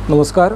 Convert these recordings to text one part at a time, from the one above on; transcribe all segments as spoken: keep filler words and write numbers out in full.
नमस्कार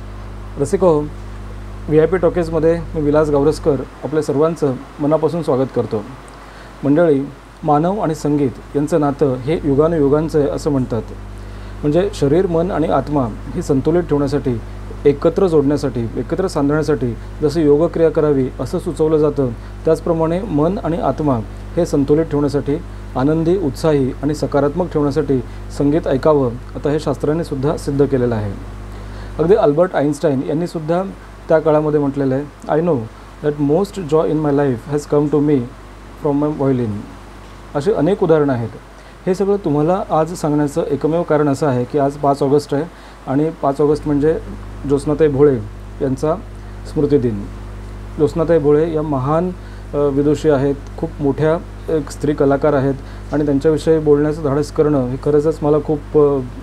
रसिको, V I P टॉकीजमध्ये मी विलास गावरस्कर आपल्या सर्वांचं मनापासून स्वागत करतो। मंडळी, मानव आणि संगीत यांचं नातं हे युगानुयुगांचं आहे असं म्हणतात। म्हणजे शरीर, मन आणि आत्मा ही संतुलित ठेवण्यासाठी, एकत्र जोडण्यासाठी, एकत्र सांधण्यासाठी जसं योगक्रिया करावी असं सुचवलं जातं, त्याचप्रमाणे मन आणि आत्मा हे संतुलित ठेवण्यासाठी, आनंदी, उत्साही आणि सकारात्मक ठेवण्यासाठी संगीत ऐकावं आता हे शास्त्रांनी सुद्धा सिद्ध केलेलं आहे। अगदी अल्बर्ट आइन्स्टाईन यांनी सुद्धा त्या काळामध्ये म्हटलेलं आहे, I know that most joy in my life has come to me from my violin. असे अनेक उदाहरणं आहेत। हे सगळं तुम्हाला आज सांगण्याचं एकमेव कारण असं आहे की आज पाच ऑगस्ट आहे आणि पाच ऑगस्ट म्हणजे ज्योत्स्नाताई भोळे यांचा स्मृतिदिन। ज्योत्स्नाताई भोळे या महान विदुषी आहेत, खूप मोठ्या एक स्त्री कलाकार आहेत आणि त्यांच्याविषयी बोलण्याचं धाडस करणं हे खरंच मला खूप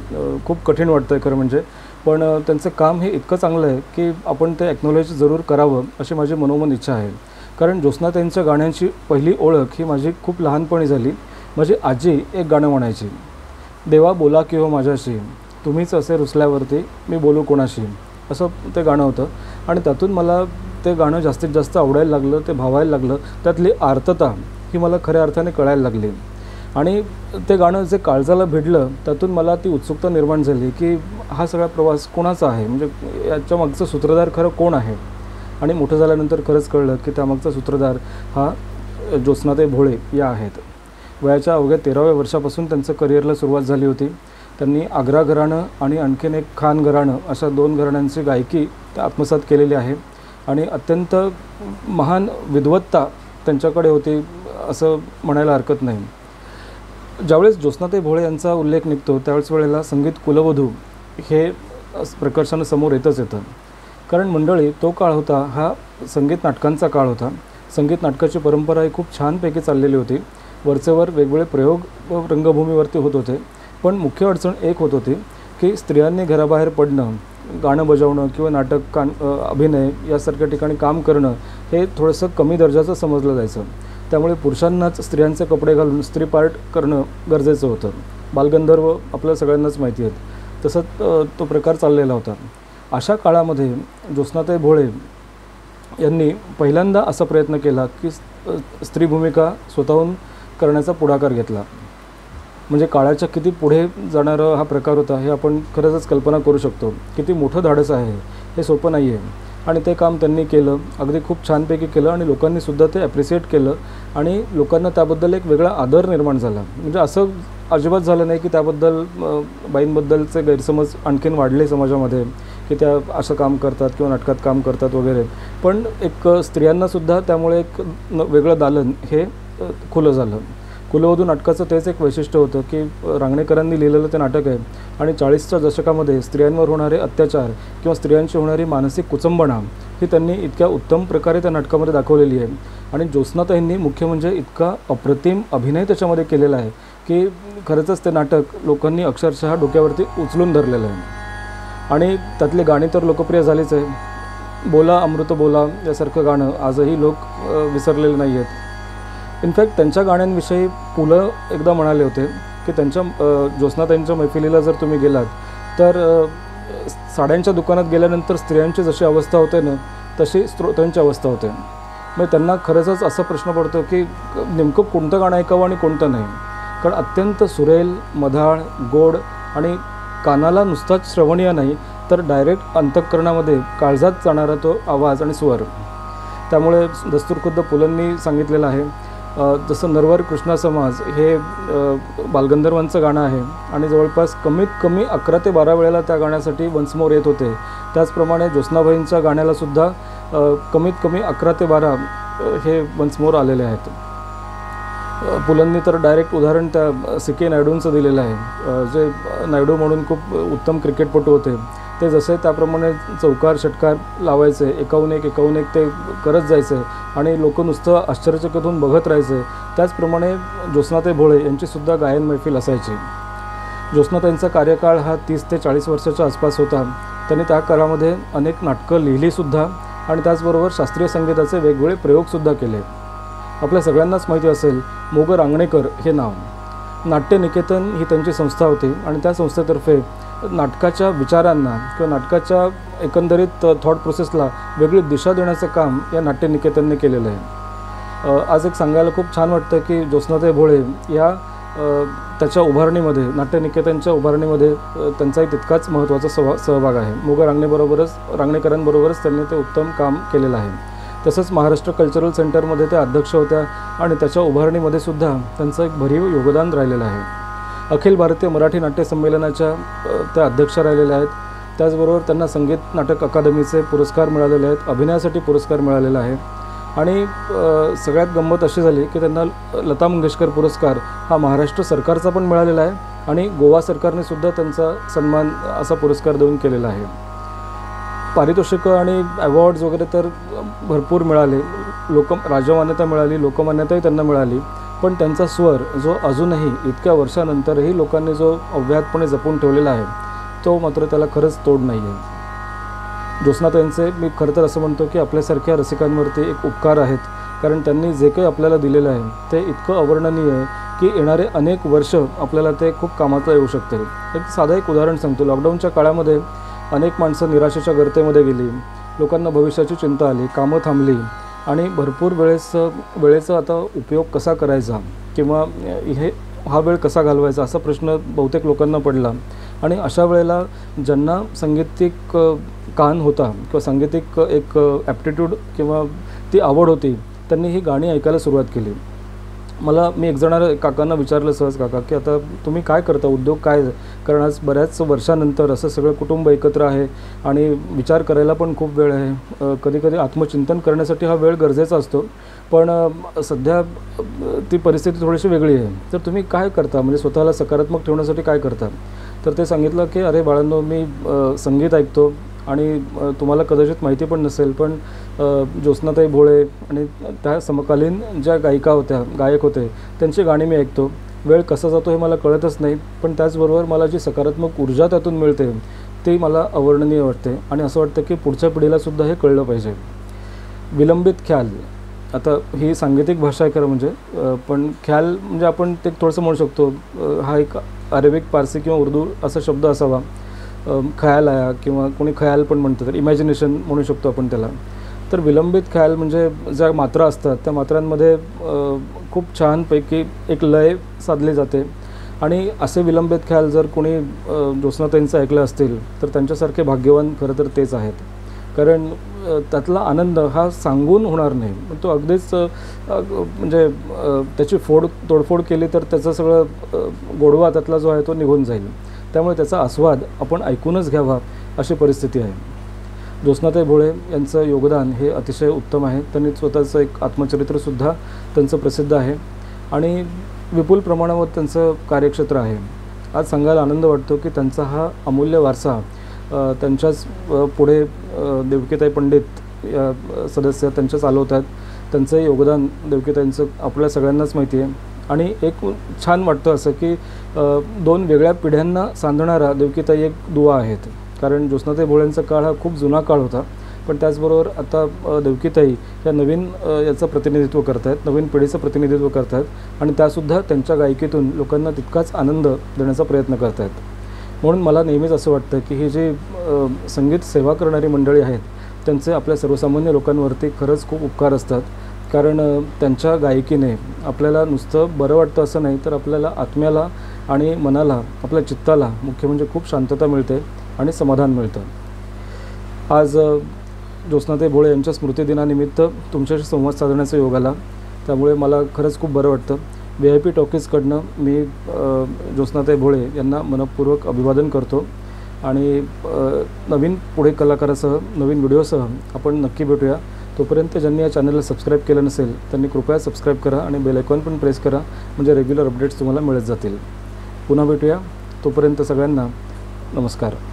खूप कठीण वाटतं आहे खरं म्हणजे। पण त्यांचं काम हे इतकं चांगलं आहे की आपण ते ॲक्नॉलेज जरूर करावं अशी माझी मनोमन इच्छा आहे। कारण ज्योत्स्नाताईंच्या गाण्यांची पहिली ओळख ही माझी खूप लहानपणी झाली। माझी आजी एक गाणं म्हणायची, देवा बोला की हो माझ्याशी, तुम्हीच असे रुसल्यावरती मी बोलू कोणाशी, असं ते गाणं होतं। आणि त्यातून मला ते गाणं जास्तीत जास्त आवडायला लागलं, ते भावायला लागलं, त्यातली आर्तता ही मला खऱ्या अर्थाने कळायला लागली। आणि ते गाणं जे काळजाला भिडलं त्यातून मला ती उत्सुकता निर्माण झाली की हा सगळा प्रवास कोणाचा आहे, म्हणजे याच्या मागचं सूत्रधार खरं कोण आहे। आणि मोठं झाल्यानंतर खरंच कळलं की त्यामागचा सूत्रधार हा ज्योत्स्नाताई भोळे या आहेत। वयाच्या अवघ्या तेराव्या वर्षापासून त्यांचं करिअरला सुरुवात झाली होती। त्यांनी आग्रा घराणं आणि आणखीन एक खान घराणं अशा दोन घराण्यांची गायकी आत्मसात केलेली आहे आणि अत्यंत महान विद्वत्ता त्यांच्याकडे होती असं म्हणायला हरकत नाही। ज्यावेळेस ज्योत्स्नाताई भोळे यांचा उल्लेख निघतो त्यावेळेस वेळेला संगीत कुलवधू हे प्रकर्षानं समोर येतच येतं। कारण मंडळी, तो काळ होता हा संगीत नाटकांचा काळ होता। संगीत नाटकाची परंपरा ही खूप छानपैकी चाललेली होती। वरचेवर वेगवेगळे प्रयोग रंगभूमीवरती होत होते, पण मुख्य अडचण एक होत होती की स्त्रियांनी घराबाहेर पडणं, गाणं बजावणं किंवा नाटक, कान अभिनय यासारख्या ठिकाणी काम करणं हे थोडंसं कमी दर्जाचं समजलं जायचं। त्यामुळे पुरुषांनाच स्त्रियांचे कपडे घालून स्त्री पार्ट करणं गरजेचं होतं। बालगंधर्व आपल्या सगळ्यांनाच माहिती आहेत, तसंच तो प्रकार चाललेला होता। अशा काळामध्ये ज्योत्स्नाताई भोळे यांनी पहिल्यांदा असा प्रयत्न केला की स्त्री भूमिका स्वतःहून करण्याचा पुढाकार घेतला। म्हणजे काळाच्या किती पुढे जाणारा हा प्रकार होता हे आपण खरंच कल्पना करू शकतो। किती मोठं धाडस आहे हे, सोपं नाही आहे। आणि ते काम त्यांनी केलं, अगदी खूप छानपैकी केलं आणि लोकांनीसुद्धा ते ॲप्रिशिएट केलं आणि लोकांना त्याबद्दल एक वेगळा आदर निर्माण झाला। म्हणजे असं अजिबात झालं नाही की त्याबद्दल बाईंबद्दलचे गैरसमज आणखीन वाढले समाजामध्ये की त्या असं काम करतात किंवा नाटकात काम करतात वगैरे। पण एक स्त्रियांनासुद्धा त्यामुळे एक वेगळं दालन हे खुलं झालं। कुलवधू नाटकाचं तेच एक वैशिष्ट्य होतं की रांगणेकरांनी लिहिलेलं ते नाटक आहे आणि चाळीसच्या दशकामध्ये स्त्रियांवर होणारे अत्याचार किंवा स्त्रियांची होणारी मानसिक कुचंबणा ही त्यांनी इतक्या उत्तम प्रकारे त्या नाटकामध्ये दाखवलेली आहे। आणि ज्योत्स्नाताईंनी मुख्य म्हणजे इतका अप्रतिम अभिनय त्याच्यामध्ये केलेला आहे की खरंच ते नाटक लोकांनी अक्षरशः डोक्यावरती उचलून धरलेलं आहे। आणि त्यातले गाणी तर लोकप्रिय झालीच आहे। बोला अमृत बोला यासारखं गाणं आजही लोक विसरलेले नाही आहेत। इनफॅक्ट त्यांच्या गाण्यांविषयी पु ल एकदा म्हणाले होते की त्यांच्या ज्योत्स्नाताईंच्या मैफिलीला जर तुम्ही गेलात तर साड्यांच्या दुकानात गेल्यानंतर स्त्रियांची जशी अवस्था होते ना तशी श्रोत्यांची अवस्था होते। म्हणजे त्यांना खरंच असा प्रश्न पडतो की नेमकं कोणतं गाणं ऐकावं आणि कोणतं नाही। कारण अत्यंत सुरेल, मधाळ, गोड आणि कानाला नुसताच श्रवणीय नाही तर डायरेक्ट अंतःकरणामध्ये काळजात जाणारा तो आवाज आणि स्वर। त्यामुळे दस्तूरखुद्द पुलंनी सांगितलेलं आहे, जसं नरवर कृष्णा समाज हे बालगंधर्वांचं गाणं आहे आणि जवळपास कमीत कमी अकरा ते बारा वेळेला त्या गाण्यासाठी वन्स मोर येत होते। त्याचप्रमाणे ज्योत्स्नाबाईंच्या गाण्यालासुद्धा कमीत कमी अकरा ते बारा हे वन्स मोर आलेले आहेत। पुलंनी तर डायरेक्ट उदाहरण त्या सी के नायडूंचं दिलेलं आहे, जे नायडू म्हणून खूप उत्तम क्रिकेटपटू होते। ते जसे त्याप्रमाणे चौकार षटकार लावायचे, एकाहून एक एकाहून एक ते करत जायचे आणि लोक नुसतं आश्चर्यचकित बघत राहायचे। त्याचप्रमाणे ज्योत्स्नाताई भोळे यांचीसुद्धा गायन मैफिल असायची। ज्योत्स्नाताईंचा कार्यकाळ हा तीस ते चाळीस वर्षाच्या आसपास होता। त्यांनी त्या काळामध्ये अनेक नाटकं लिहिलीसुद्धा आणि त्याचबरोबर शास्त्रीय संगीताचे वेगवेगळे प्रयोगसुद्धा केले। आपल्या सगळ्यांनाच माहिती असेल मोग रांगणेकर हे नाव। नाट्य निकेतन ही त्यांची संस्था होती आणि त्या संस्थेतर्फे नाटकाच्या विचारांना किंवा नाटकाच्या एकंदरीत थॉट प्रोसेसला वेगळी दिशा देण्याचं काम या नाट्यनिकेतनने केलेलं आहे। आज एक सांगायला खूप छान वाटतं की ज्योत्स्नाताई भोळे या त्याच्या उभारणीमध्ये, नाट्यनिकेतनच्या उभारणीमध्ये त्यांचाही तितकाच महत्त्वाचा सहभाग सहभाग आहे। मुग रांगणेबरोबरच रांगणेकरांबरोबरच त्यांनी ते उत्तम काम केलेलं आहे। तसंच महाराष्ट्र कल्चरल सेंटरमध्ये त्या अध्यक्ष होत्या आणि त्याच्या उभारणीमध्ये सुद्धा त्यांचं एक भरीव योगदान राहिलेलं आहे। अखिल भारतीय मराठी नाट्य संमेलनाच्या त्या अध्यक्ष राहिलेल्या आहेत। त्याचबरोबर त्यांना संगीत नाटक अकादमीचे पुरस्कार मिळालेले आहेत, अभिनयासाठी पुरस्कार मिळालेला आहे आणि सगळ्यात गंमत अशी झाली की त्यांना लता मंगेशकर पुरस्कार हा महाराष्ट्र सरकारचा पण मिळालेला आहे आणि गोवा सरकारने सुद्धा त्यांचा सन्मान असा पुरस्कार देऊन केलेला आहे। पारितोषिकं आणि अवॉर्ड्स वगैरे तर भरपूर मिळाले, लोक राजमान्यता मिळाली, लोकमान्यताही त्यांना मिळाली, पण त्यांचा स्वर जो अजूनही इतक्या वर्षानंतरही लोकांनी जो अव्याहतपणे जपून ठेवलेला आहे तो मात्र त्याला खरंच तोड नाही आहे। ज्योत्स्नाताईंचे मी खरं तर असं म्हणतो की आपल्यासारख्या रसिकांवरती एक उपकार आहेत, कारण त्यांनी जे काही आपल्याला दिलेलं आहे ते इतकं अवर्णनीय आहे की येणारे अनेक वर्ष आपल्याला ते खूप कामाचं येऊ शकते। एक साधं एक उदाहरण सांगतो। लॉकडाऊनच्या काळामध्ये अनेक माणसं निराशेच्या गर्तेमध्ये गेली, लोकांना भविष्याची चिंता आली, कामं थांबली आणि भरपूर वेळेस वेळेचा आता उपयोग कसा करायचा किंवा हे हा वेळ कसा घालवायचा असा प्रश्न बहुतेक लोकांना पडला आणि अशा वेळेला ज्यांना सांगीतिक कान होता किंवा सांगीतिक एक ॲप्टिट्यूड किंवा ती आवड होती त्यांनी ही गाणी ऐकायला सुरुवात केली। मला मी एक जणा काकांना विचारलं सहज, काका की आता तुम्ही काय करता, उद्योग काय? कारण आज बऱ्याच वर्षानंतर असं सगळं कुटुंब एकत्र आहे आणि विचार करायला पण खूप वेळ आहे, कधीकधी आत्मचिंतन करण्यासाठी हा वेळ गरजेचा असतो, पण सध्या ती परिस्थिती थोडीशी वेगळी आहे, तर तुम्ही काय करता, म्हणजे स्वतःला सकारात्मक ठेवण्यासाठी काय करता? तर ते सांगितलं की अरे बाळांनो, मी संगीत ऐकतो आणि तुम्हाला कदाचित माहिती पण नसेल पण ज्योत्स्नाताई भोळे आणि त्या समकालीन ज्या गायिका होत्या, गायक होते, त्यांची गाणी मी ऐकतो। वेळ कसा जातो हे मला कळतच नाही, पण त्याचबरोबर मला जी सकारात्मक ऊर्जा त्यातून मिळते ती मला अवर्णनीय वाटते आणि असं वाटतं की पुढच्या पिढीलासुद्धा हे कळलं पाहिजे। विलंबित ख्याल, आता ही सांगीतिक भाषा आहे खरं म्हणजे, पण ख्याल म्हणजे आपण ते थोडंसं म्हणू शकतो, हा एक अरेबिक, पारसी किंवा उर्दू असा शब्द असावा। ख्याल आया किंवा कोणी ख्याल पण म्हणतं, तर इमॅजिनेशन म्हणू शकतो आपण त्याला। तर विलंबित ख्याल म्हणजे ज्या मात्रा असतात त्या मात्रांमध्ये खूप छानपैकी एक लय साधली जाते आणि असे विलंबित ख्याल जर कोणी ज्योत्स्नाताईंचं ऐकलं असतील तर त्यांच्यासारखे भाग्यवान खरं तर तेच आहेत, कारण त्यातला आनंद हा सांगून होणार नाही, तो अगदीच म्हणजे त्याची फोड तोडफोड केली तर त्याचं सगळं गोडवा त्यातला जो आहे तो निघून जाईल, त्यामुळे त्याचा आस्वाद आपण ऐकूनच घ्यावा अशी परिस्थिती आहे। ज्योत्स्नाताई भोळे यांचं योगदान हे अतिशय उत्तम आहे। त्यांनी स्वतःचं एक आत्मचरित्रसुद्धा त्यांचं प्रसिद्ध आहे आणि विपुल प्रमाणावर त्यांचं कार्यक्षेत्र आहे। आज सांगायला आनंद वाटतो की त्यांचा हा अमूल्य वारसा त्यांच्याच पुढे देवकीताई पंडित या सदस्य त्यांच्या चालवत आहेत। त्यांचं योगदान देवकीताईंचं आपल्या सगळ्यांनाच माहिती आहे आणि एक छान वाटतं असं की दोन वेगळ्या पिढ्यांना सांधणारा देवकीताई एक दुवा आहेत, कारण ज्योत्स्नाताई भोळेंचा काळ हा खूप जुना काळ होता, पण त्याचबरोबर आता देवकीताई या नवीन याचं प्रतिनिधित्व करत आहेत, नवीन पिढीचं प्रतिनिधित्व करत आहेत आणि त्यासुद्धा त्यांच्या गायकीतून लोकांना तितकाच आनंद देण्याचा प्रयत्न करत आहेत। म्हणून मला नेहमीच असं वाटतं की ही जी संगीत सेवा करणारी मंडळी आहेत त्यांचे आपल्या सर्वसामान्य लोकांवरती खरंच खूप उपकार असतात, कारण त्यांच्या गायकीने आपल्याला नुसतं बरं वाटतं असं नाही, तर आपल्याला आत्म्याला आणि मनाला, आपल्या चित्ताला मुख्य म्हणजे खूप शांतता मिळते आणि समाधान मिळतं। आज ज्योत्स्नाताई भोळे यांच्या स्मृतिदिनानिमित्त तुमच्याशी संवाद साधण्याचा योग आला, त्यामुळे मला खरंच खूप बरं वाटतं। व्ही आय पी टॉकीजकडनं मी ज्योत्स्नाताई भोळे यांना मनपूर्वक अभिवादन करतो आणि नवीन पुढे कलाकारासह, नवीन व्हिडिओसह आपण नक्की भेटूया। तोपर्यंत ज्यांनी या चॅनलला सबस्क्राईब केलं नसेल त्यांनी कृपया सबस्क्राईब करा आणि बेल आयकॉन पण प्रेस करा, म्हणजे रेग्युलर अपडेट्स तुम्हाला मिळत जातील। पुन्हा भेटूया, तोपर्यंत सगळ्यांना नमस्कार।